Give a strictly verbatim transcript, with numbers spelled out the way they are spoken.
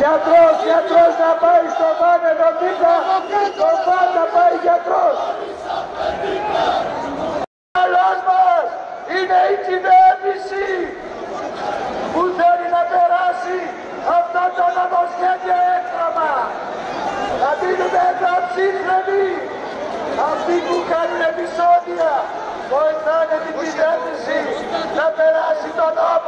Γιατρός, γιατρός να πάει στο βάν εδώ δίπλα. Στο βάν να πάει γιατρός. Ο λαός μας είναι η κυβέρνηση που θέλει να περάσει αυτό το νομοσχέδιο έκτραμα. Να μείνουμε εδώ ψύχρεμοι. Αυτοί που κάνουν επεισόδια βοηθάνε την κυβέρνηση να περάσει τον νόμο.